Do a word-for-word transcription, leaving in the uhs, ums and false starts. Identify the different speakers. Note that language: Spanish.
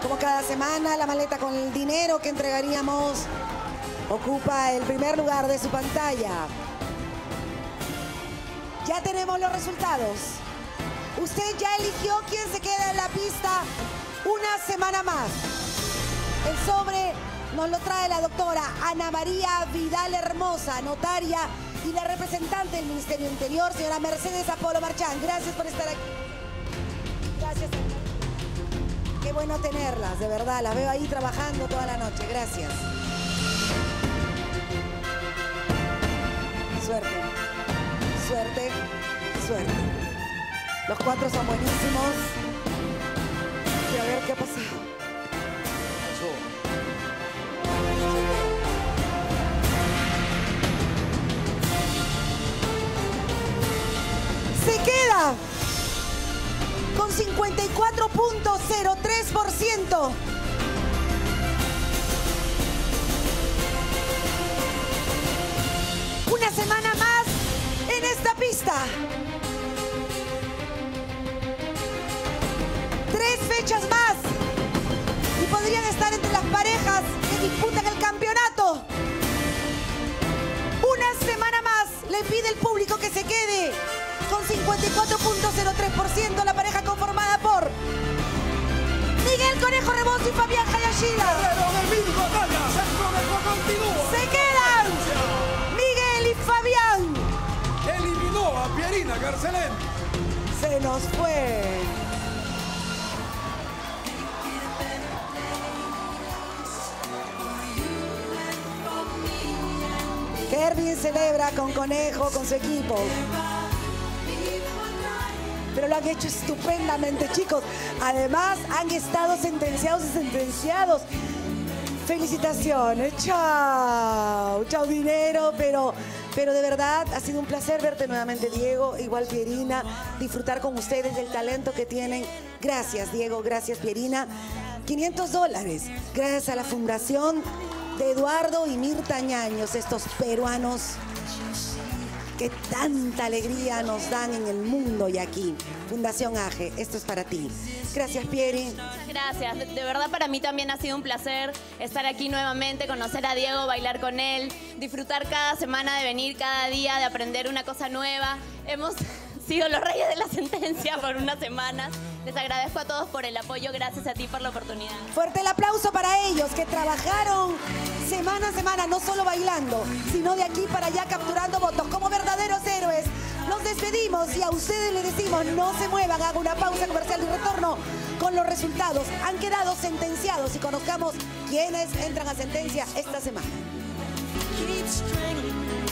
Speaker 1: Como cada semana, la maleta con el dinero que entregaríamos ocupa el primer lugar de su pantalla. Ya tenemos los resultados. Usted ya eligió quién se queda en la pista una semana más. El sobre nos lo trae la doctora Ana María Vidal Hermosa, notaria y la representante del Ministerio Interior, señora Mercedes Apolo Marchán. Gracias por estar aquí. Gracias. Qué bueno tenerlas, de verdad. Las veo ahí trabajando toda la noche. Gracias. Suerte. Suerte. Suerte. Los cuatro son buenísimos. Quiero ver qué ha pasado. Se queda con cincuenta y cuatro punto cero tres por ciento. Una semana más en esta pista. Tres fechas más y podrían estar entre las parejas que disputan el campeonato. Una semana más le pide el público que se quede con cincuenta y cuatro punto cero tres por ciento la pareja conformada por Miguel Conejo Rebozo y Fabián Hayashida. Se quedan Miguel y Fabián.
Speaker 2: Eliminó a Pierina Garcelén.
Speaker 1: Se nos fue. Kervin celebra con Conejo, con su equipo. Pero lo han hecho estupendamente, chicos. Además, han estado sentenciados y sentenciados. Felicitaciones. Chao. Chao, dinero. Pero, pero de verdad, ha sido un placer verte nuevamente, Diego. Igual, Pierina. Disfrutar con ustedes del talento que tienen. Gracias, Diego. Gracias, Pierina. quinientos dólares. Gracias a la Fundación de Eduardo y Mirta Ñaños, estos peruanos que tanta alegría nos dan en el mundo y aquí. Fundación A G E, esto es para ti. Gracias, Pieri.
Speaker 3: Gracias. De, de verdad, para mí también ha sido un placer estar aquí nuevamente, conocer a Diego, bailar con él, disfrutar cada semana de venir, cada día, de aprender una cosa nueva. Hemos sido los reyes de la sentencia por unas semanas. Les agradezco a todos por el apoyo. Gracias a ti por la oportunidad.
Speaker 1: Fuerte el aplauso para ellos que trabajaron semana a semana, no solo bailando, sino de aquí para allá capturando votos como verdaderos héroes. Nos despedimos y a ustedes les decimos no se muevan, haga una pausa comercial y retorno con los resultados. Han quedado sentenciados y conozcamos quiénes entran a sentencia esta semana.